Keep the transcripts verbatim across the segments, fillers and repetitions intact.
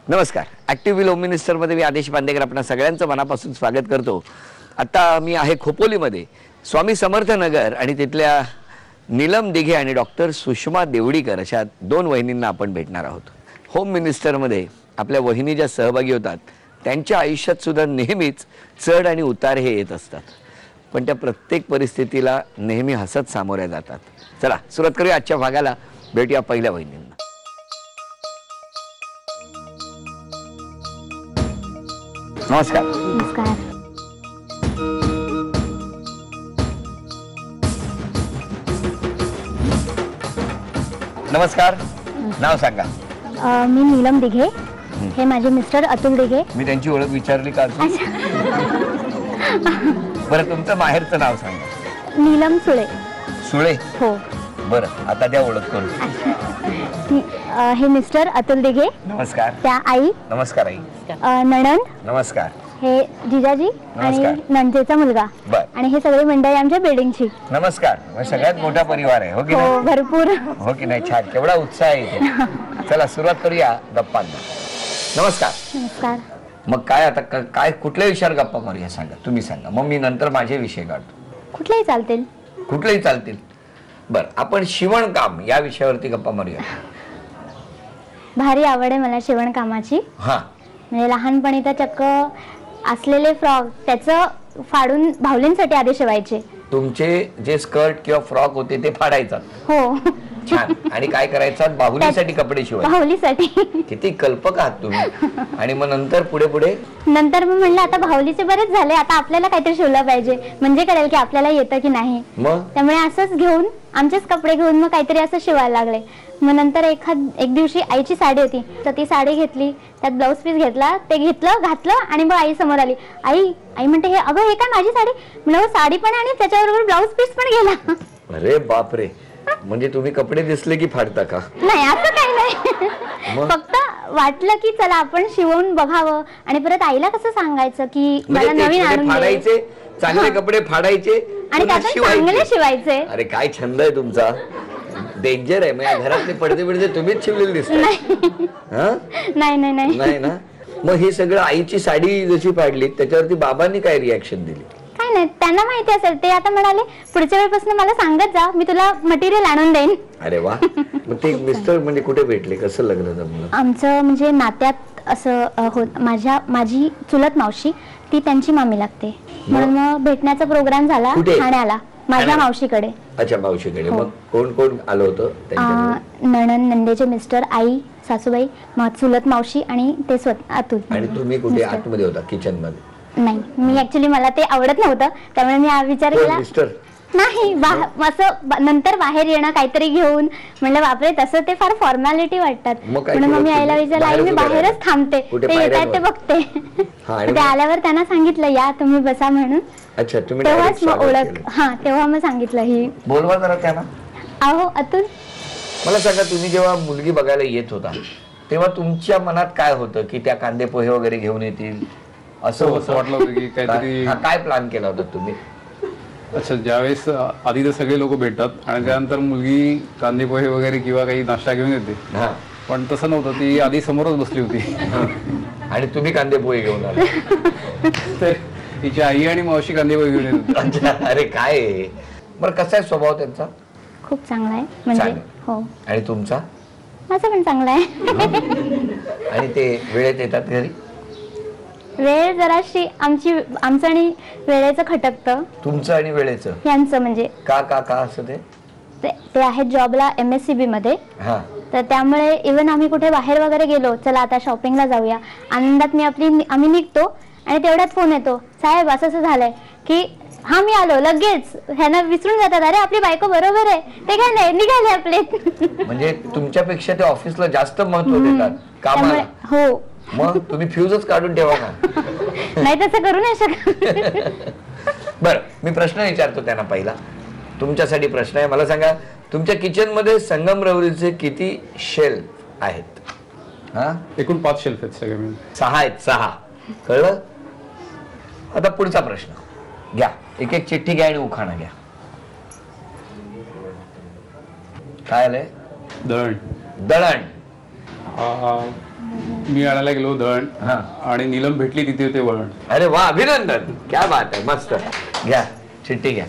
नमस्कार. Active home मिनिस्टरमध्ये मी आदेश बांदेकर आपणा सगळ्यांचं मनापासून स्वागत करतो. आता मी आहे खोपोलीमध्ये स्वामी समर्थ नगर आणि तिथल्या नीलम दिघे आणि डॉक्टर सुषमा देवडीकर अशा दोन वहिनींना आपण भेटणार आहोत. होम मिनिस्टरमध्ये आपल्या वहिनी ज्या सहभागी होतात त्यांच्या आयुष्यात सुद्धा नेहमीच चढ आणि उतार हे येत असतात, पण त्या प्रत्येक परिस्थितीला नेहमी हसत सामोऱ्या जातात. चला सुरुवात करूया आजच्या भागाला. भेटूया पहिल्या वहिनींना. नमस्कार. नमस्कार. नमस्कार. नाव सांगा. अ, मी नीलम दिघे. हे माझे मिस्टर अतुल दिघे. मी त्यांची ओळख विचारली का? बरं, तुमचं माहेरचं नाव सांगा. नीलम सुळे. सुळे. हो. बरं, आता द्या ओळख करू. हे मिस्टर अतुल दिघे. नमस्कार. त्या आई. नमस्कार आई. नणंद. नमस्कार. हे जिजाजी आणि नंदेचा मुलगा. आणि हे सगळे मंडळी आमच्या बिल्डिंगची. नमस्कार. सगळ्यात मोठा परिवार आहे, हो की नाही? भरपूर. हो की नाही? छान. केवढा उत्साह आहे. चला सुरुवात करूया गप्पांना. नमस्कार. नमस्कार. मग काय आता काय कुठल्या विषयावर गप्पा मारूया सांगा. तुम्ही सांगा, मग मी नंतर माझे विषय काढतो. कुठलेही चालतील. कुठलेही चालतील. बर, आपण शिवणकाम या विषयावरती गप्पा मारूया. भारी आवड आहे मला शिवणकामाची. हा, म्हणजे लहानपणी तर चक्क असलेले फ्रॉक त्याचं फाडून भावलींसाठी आधी शिवायचे. तुमचे जे स्कर्ट किंवा फ्रॉक होते ते फाडायचा. हो. छान. आणि काय करायचं? बाहुलीसाठी कपडे शिवायचे. बाहुलीसाठी. किती कल्पक आहात तुम्ही. आणि मग नंतर पुढे पुढे नंतर मग म्हणलं आता बाहुलीचे बरेच झाले, आता आपल्याला काहीतरी शिवलं पाहिजे, म्हणजे कळेल की आपल्याला येतं की नाही. मग त्यामुळे असंच घेऊन आमचेच कपडे घेऊन मग काहीतरी असं शिवायला लागले. मग नंतर एखाद एक दिवशी आईची साडी होती, तर ती साडी घेतली, त्यात ब्लाऊज पीस घेतला, ते घेतलं घातलं आणि मग आई समोर आली. आई आई म्हणते हे अगं हे काय माझी साडी. म्हणलं साडी पण आणि त्याच्याबरोबर ब्लाऊज पीस पण गेला. अरे बापरे. म्हणजे तुम्ही कपडे दिसले की फाडता का? नाही, असं काही नाही. फक्त वाटलं की चला आपण शिवून बघावं आणि परत आईला कसं सांगायचं की मला नवीन आणून फाडायचे, चांगले कपडे फाडायचे आणि त्यातून चांगले शिवायचे. अरे काय छंद आहे तुमचा. डेंजर आहे. माझ्या घरातले पडदे बिडदे तुम्हीच शिवलेले दिसतात. नाही नाही नाही नाही ना. मग हे सगळं आईची साडी जशी फाडली त्याच्यावरती बाबांनी काय रिॲक्शन दिली? काय नाही, त्यांना माहिती असेल. ते आता म्हणाले पुढच्या वेळेपासून मला सांगत जा, मी तुला मटेरियल आणून देईन. अरे वा. मग ते मिस्टर म्हणजे कुठे भेटले, कसं लग्न जमलं? आमचं म्हणजे नात्यात असं होत. माझ्या माझी चुलत मावशी ती त्यांची मामी लागते, म्हणून मग भेटण्याचा प्रोग्राम झाला ठाण्याला माझ्या मावशीकडे. अच्छा, मावशीकडे. मग कोण कोण आलं होतं? नणंद, नंदेचे मिस्टर, आई, सासूबाई, मग चुलत मावशी आणि ते स्वतः अतुल. आणि तुम्ही कुठे आतमध्ये होता? किचन मध्ये? नाही, मी ऍक्च्युली मला ते आवडत नव्हतं, त्यामुळे मी हा विचार केला नाही. असं नंतर बाहेर येणं काहीतरी घेऊन, म्हणलं बापरे तसं ते फार फॉर्मॅलिटी वाटतात, म्हणून मग मी आईला विचारलं आई मी बाहेरच थांबते, ते येत आहेत ते बघते. ते आल्यावर त्यांना सांगितलं या तुम्ही बसा म्हणून. अच्छा, तुम्ही तेव्हाच मग ओळख. हा, तेव्हा मग सांगितलं ही. बोलवा जरा त्यांना. अहो अतुल, मला सांगा, तुम्ही जेव्हा मुलगी बघायला येत होता तेव्हा तुमच्या मनात काय होतं की त्या कांदे पोहे वगैरे घेऊन येतील असं असं वाटलं होतं की काहीतरी. काय प्लॅन केला होता तुम्ही? अच्छा, ज्यावेळेस आधी तर सगळे लोक भेटतात आणि त्यानंतर मुलगी कांदे पोहे वगैरे किंवा काही नाश्ता घेऊन येते, पण तसं नव्हतं. ती आधी समोरच बसली होती आणि तुम्ही कांदे पोहे घेऊन आले. तर तिची आई आणि मावशी कांदे पोहे घेऊन येत होती. अरे काय. बरं, कसा आहे स्वभाव त्यांचा? खूप चांगला आहे म्हणजे. हो. आणि तुमचा? माझा पण चांगला आहे. आणि ते वेळेत येतात घरी? वेळ जराशी आमची आमचं आणि वेळेचं खटकतं. तुमचं आणि वेळेचं? यांचं म्हणजे. का का का असं? ते ते आहेत जॉबला एम एस सी बी मध्ये, तर त्यामुळे इव्हन आम्ही कुठे बाहेर वगैरे गेलो, चला आता शॉपिंगला जाऊया, आनंदात मी आपली आम्ही निघतो आणि तेवढ्यात फोन येतो, साहेब असं असं झालंय की हा मी आलो. लगेच ह्यांना विसरून जातात, अरे आपली बायको बरोबर आहे, ते काय नाही निघाले आपले. म्हणजे तुमच्यापेक्षा ते ऑफिसला जास्त महत्व देतात कामाला. हो. मग तुम्ही फ्यूजच काढून ठेवा ना. नाही तसं करू नाही शकत. बर, मी प्रश्न विचारतो त्यांना. पहिला तुमच्यासाठी प्रश्न आहे. मला सांगा, तुमच्या किचन मध्ये संगमरवरीचे किती शेल्फ आहेत? हा, एकूण पाच शेल्फ आहेत सगळे मिळून. सहा आहेत. सहा. कळलं? आता पुढचा प्रश्न घ्या. एक एक चिठ्ठी घ्या आणि उखाणा घ्या. काय आलंय? दळण. दळण. अं, मी आणायला गेलो दळण हा. आणि नीलम भेटली तिथे ते वळण. अरे वा, अभिनंदन, क्या बात आहे, मस्त. घ्या चिठ्ठी घ्या.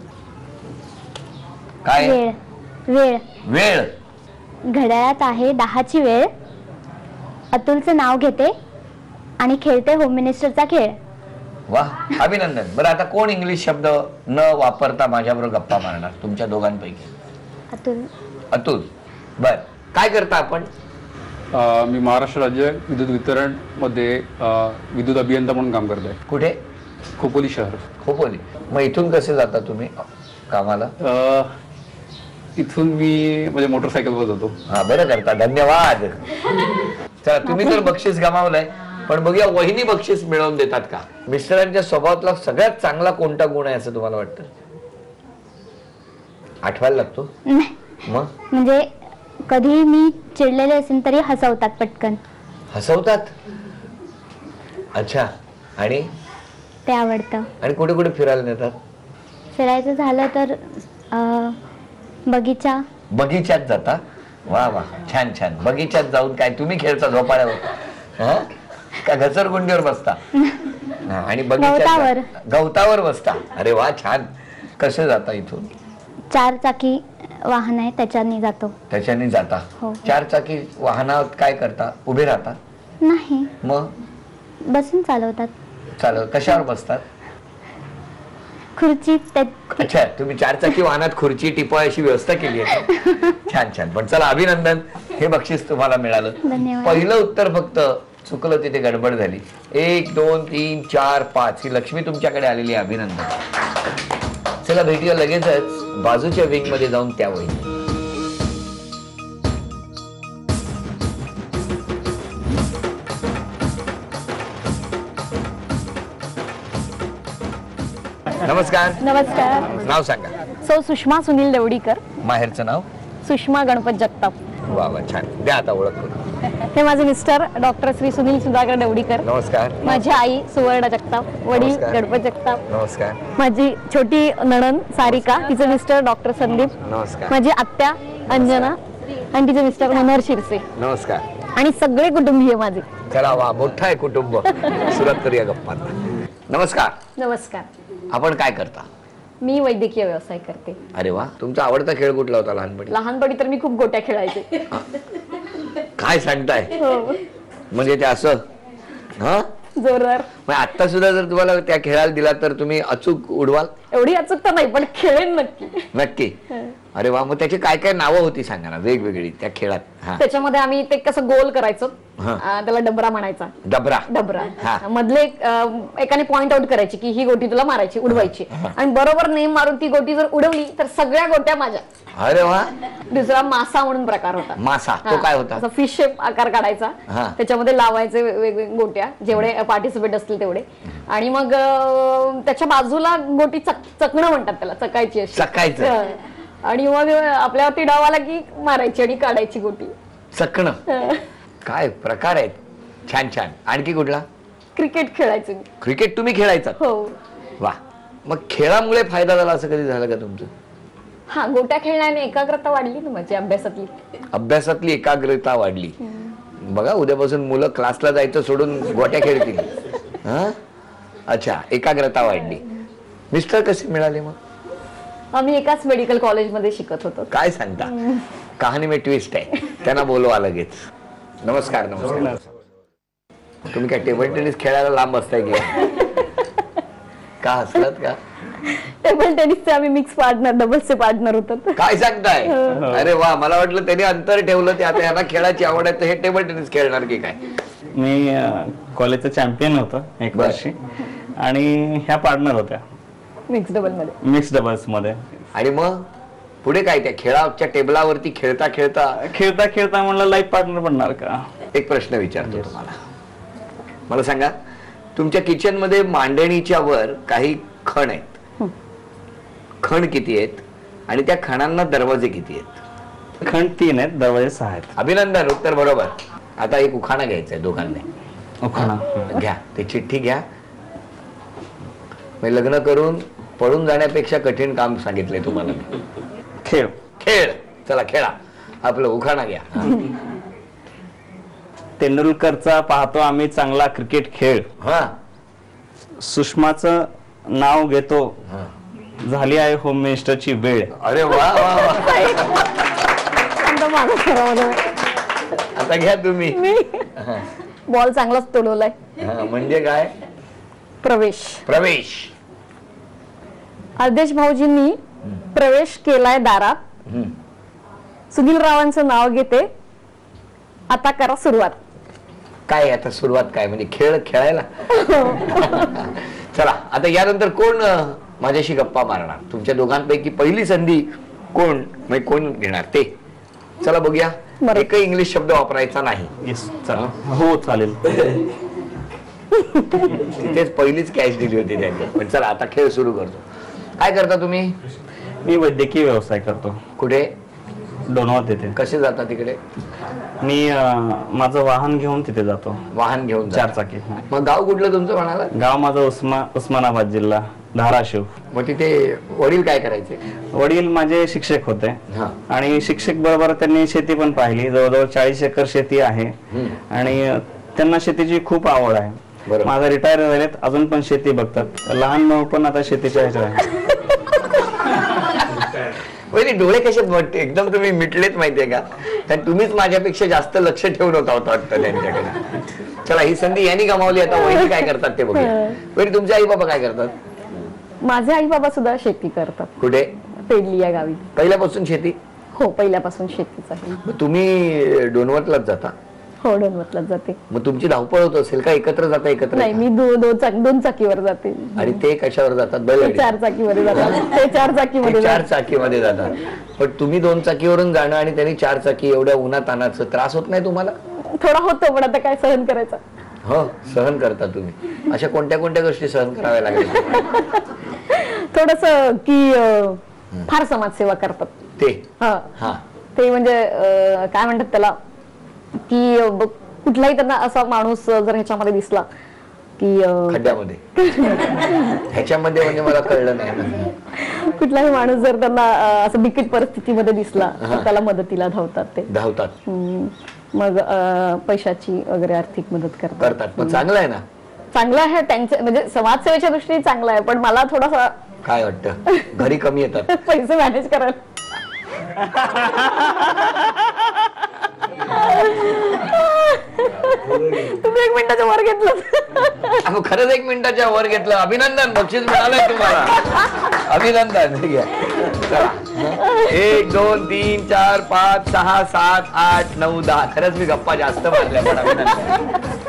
काय वेळ वेळ वेळ? घड्याळात आहे दहाची वेळ. अतुलचं नाव घेते आणि खेळते होम मिनिस्टरचा खेळ. वा, अभिनंदन. बरं, आता कोण इंग्लिश शब्द न वापरता माझ्याबरोबर गप्पा मारणार तुमच्या दोघांपैकी? अतुल. अतुल, बर. काय करता आपण? अं, मी महाराष्ट्र राज्य विद्युत वितरण मध्ये अं, विद्युत अभियंता म्हणून काम करतोय. कुठे? खोपोली शहर. खोपोली. मग इथून कसे जाता तुम्ही कामाला? अं, इथून मी म्हणजे मोटरसायकलवर जातो. हा, बरं करता, धन्यवाद. चला, तुम्ही तर बक्षीस गमावलंय, पण बघूया वहिनी बक्षीस मिळवून देतात का. मिस्टरांच्या स्वभावातला सगळ्यात चांगला कोणता गुण आहे असं तुम्हाला वाटतं? आठवायला लागतो नाही, मग? म्हणजे कधी मी चिडलेले असेल तरी हसवतात पटकन. हसवतात? अच्छा. आणि ते आवडतं. आणि कुठे कुठे फिरायला नेतात? फिरायचं झालं तर अं, बगीचा. बगीच्यात जाता? वा वा, छान छान. बगीच्यात जाऊन काय तुम्ही खेळता झोपाळ्यावर? हा, का घसरगुंडीवर बसता? हा, आणि बगीच्यात गवतावर. गवतावर बसता? अरे वा, छान. कसे जाता इथून? चार चाकी वाहन आहे त्याच्याने जातो. त्याच्याने जाता? हो. चार चाकी वाहनात काय करता? उभे राहता? नाही, मग बसून चालवतात. चालव. कशावर बसतात? खुर्ची. अच्छा, तुम्ही चार चाकी वाहनात खुर्ची टिपाय अशी व्यवस्था केली आहे. छान छान. पण चला, अभिनंदन, हे बक्षीस तुम्हाला मिळालं. धन्यवाद. पहिलं उत्तर फक्त चुकलं, तिथे गडबड झाली. एक दोन तीन चार पाच ही लक्ष्मी तुमच्याकडे आलेली आहे. अभिनंदन. चला, भेटूया लगेचच बाजूच्या विंग मध्ये जाऊन त्या वही. नमस्कार. नमस्कार. नाव सांगा. सौ सुषमा सुनील देवडीकर. माहेरचं नाव? सुषमा गणपत जगताप. वा वा, छान. द्या आता ओळख करून. हे माझे मिस्टर डॉक्टर श्री सुनील सुधाकर देवडीकर. नमस्कार. माझी आई सुवर्ण जगताप, वडील नमस्कार. गणपत जगताप. नमस्कार. माझी छोटी नणन सारिका, तिचे मिस्टर डॉक्टर संदीप. नमस्कार. माझी आत्या अंजना आणि तिचे मिस्टर मनोहर शिरसे. नमस्कार. आणि सगळे कुटुंबीय माझे. चला, वा, मोठा आहे कुटुंब. सुरुवात करूया गप्पांना. नमस्कार. नमस्कार. आपण काय करता? मी वैद्यकीय व्यवसाय करते. अरे वा, तुमचा आवडता खेळ कुठला होता लहानपणी? लहानपणी तर मी खूप गोट्या खेळायचे. काय सांगताय? हो, म्हणजे ते असं? हा, जोरदार. मग आता सुद्धा जर तुम्हाला त्या खेळायला दिला तर तुम्ही अचूक उडवाल? एवढी अचूकता नाही, पण खेळेन नक्की. नक्की. अरे वा, मग त्याची काय काय नावं होती सांगा ना, वेगवेगळी त्या खेळात. हा, त्याच्यामध्ये आम्ही ते कसं गोल करायचो, हा. अं, त्याला डबरा म्हणायचा. डबरा. डबरा. हा. मधले एक, अं, एकाने पॉइंट आउट करायची की ही गोटी तुला मारायची, उडवायची. आणि बरोबर नेम मारून ती गोटी जर उडवली तर सगळ्या गोट्या माझ्या. अरे वा. दुसरा मासा म्हणून प्रकार होता. मासा, तो काय होता? फिश शेप आकार काढायचा, हा. त्याच्यामध्ये लावायचे वेगवेगळे गोट्या, जेवढे पार्टिसिपेट असतील तेवढे. आणि मग अं, त्याच्या बाजूला गोटी चक चकणं म्हणतात त्याला, चकायची अशी. चकायचं. हं. आणि मग आपल्यावरती डाव आला की मारायची आणि काढायची गोटी. चकणं. काय प्रकार आहेत. छान छान. आणखी कुठला? क्रिकेट खेळायचं मी. क्रिकेट तुम्ही खेळायचा? हो. वा. मग खेळामुळे फायदा झाला असं कधी झालं का तुमचं? हा, गोट्या खेळण्याने एकाग्रता वाढली ना माझी अभ्यासातली. अभ्यासातली एकाग्रता वाढली. बघा, उद्यापासून मुलं क्लासला जायचं सोडून गोट्या खेळतील. हा, अच्छा, एकाग्रता वाढली. मिस्टर कसे मिळाले मग? आम्ही एकाच मेडिकल कॉलेजमध्ये शिकत होतो. काय सांगता? कहाणी में ट्विस्ट आहे. त्यांना बोलवा लगेच. नमस्कार. नमस्कार. तुम्ही काय टेबल टेनिस खेळायला लांब असताय की? का हसलात का? टेबल टेनिसचे आम्ही मिक्स पार्टनर, डबल्सचे पार्टनर होतो. काय सांगताय? अरे वा, मला वाटलं त्यांनी अंतर ठेवलं, ते आता यांना खेळाची आवड आहे तर हे टेबल टेनिस खेळणार की काय? मी कॉलेजचा चॅम्पियन होतो एक बर. वर्षी, आणि ह्या पार्टनर होत्या मिक्स डबल मध्ये. मिक्स डबल्स मध्ये. आणि मग पुढे काय? त्या खेळाच्या टेबलावरती खेळता खेळता खेळता खेळता म्हणलं लाईफ पार्टनर बनणार का? एक प्रश्न विचारतो तुम्हाला. मला सांगा, तुमच्या किचन मध्ये मांडणीच्या वर काही खण आहेत. खण किती आहेत आणि त्या खणांना दरवाजे किती आहेत? खंड तीन आहेत, दरवाजे सहा आहेत. अभिनंदन, उत्तर बरोबर. आता एक उखाणा घ्यायचा आहे दोघांनी. उखाणा घ्या, ते चिठ्ठी घ्या. मी लग्न करून पळून जाण्यापेक्षा कठीण काम सांगितलंय तुम्हाला. खेळ. खेळ. चला खेळा. आपलं उखाणा घ्या. तेंडुलकरचा पाहतो आम्ही चांगला क्रिकेट खेळ. हा सुषमाचं नाव घेतो, झाली आहे होम मिनिस्टरची वेळ. अरे वा वा वा. आता माझं खरं आता घ्या तुम्ही. बॉल चांगलाच तोडवलाय. हा, म्हणजे काय? प्रवेश प्रवेश. आदेश भाऊजींनी प्रवेश केलाय दारात. हम्म. सुनील रावांचं नाव घेते, आता करा सुरुवात. काय आता सुरुवात काय म्हणजे खेळ खेळायला? चला आता यानंतर कोण अं, माझ्याशी गप्पा मारणार? तुमच्या दोघांपैकी पहिली संधी कोण म्हणजे कोण घेणार ते? चला बघूया. बरं. एकही इंग्लिश शब्द वापरायचा नाही. येस चला. हो चालेल. तिथेच पहिलीच कॅच दिली होती त्यांनी. पण चला आता खेळ सुरू करतो. काय करता तुम्ही? मी वैद्यकीय व्यवसाय करतो. कुठे? डोनवात येते. कसे जाता तिकडे? मी अं, माझं वाहन घेऊन तिथे जातो. वाहन घेऊन जाता. चार चाकी. मग गाव कुठलं तुमचं म्हणाला? गाव माझं उस्मा उस्मानाबाद जिल्हा धाराशिव. मग तिथे वडील काय करायचे? वडील माझे शिक्षक होते हा. आणि शिक्षक बरोबर त्यांनी शेती पण पाहिली. जवळजवळ चाळीस एकर शेती आहे आणि अं, त्यांना शेतीची खूप आवड आहे. बरोबर. माझा रिटायर झालेत, अजून पण शेती बघतात. लहान भाऊ पण आता शेतीच्या ह्याच्यात आहे. पहिले डोळे कसे मोठे एकदम तुम्ही मिटलेत माहितीये का? कारण तुम्हीच माझ्यापेक्षा जास्त लक्ष ठेवून होता होता वाटतं त्यांच्याकडे. चला ही संधी यांनी गमावली. आता वहिनी काय करतात ते बघूया. वहिनी तुमचे आई बाबा काय करतात? माझे आई बाबा सुद्धा शेती करतात. कुठे? पेडली या गावी. पहिल्यापासून शेती? हो, पहिल्यापासून शेतीच आहे. मग तुम्ही डोनवतलाच जाता? हो, डोनवतलाच जाते. मग तुमची धावपळ होत असेल का? एकत्र जाता? एकत्र नाही, मी दो- दो चाक- दोन चाकीवर जाते. आणि ते कशावर जातात? ते बैलगाडी? चार चाकीमध्ये जातात. ते चार चाकीमध्ये ते चार जातात. चाकीमध्ये जातात. पण तुम्ही दोन चाकीवरून जाणं आणि त्यांनी चार चाकी एवढ्या उन्हातानाचं त्रास होत नाही तुम्हाला? थोडा होतो, पण आता काय सहन करायचं. हो सहन करता तुम्ही. अशा कोणत्या कोणत्या गोष्टी सहन कराव्या लागल्या? थोडस की अं, फार समाजसेवा करतात ते हा. हा ते म्हणजे अं, काय म्हणतात त्याला की अं, ब- कुठलाही त्यांना असा माणूस अं, जर ह्याच्यामध्ये दिसला की अं, खड्ड्यामध्ये ह्याच्यामध्ये म्हणजे मला कळलं नाही ना. कुठलाही माणूस जर त्यांना अं, असं बिकट परिस्थितीमध्ये दिसला तर त्याला मदतीला धावतात ते. धावतात हम्म. मग अं, पैशाची वगैरे आर्थिक मदत करतात. करतात. मग चांगलं आहे ना. चांगलं आहे त्यांच्या म्हणजे समाजसेवेच्या दृष्टीने चांगलं आहे. पण मला थोडासा काय वाटतं घरी कमी येतात? पैसे मॅनेज करायला तुम्ही एक मिनिटाच्या वर घेतलं. अहो खरंच एक मिनिटाच्या वर घेतलं. अभिनंदन, बक्षीस मिळालंय तुम्हाला. अभिनंदन. ठीक आहे. चला. एक दोन तीन चार पाच सहा सात आठ नऊ दहा. खरंच मी गप्पा जास्त मारल्या पण अभिनंदन.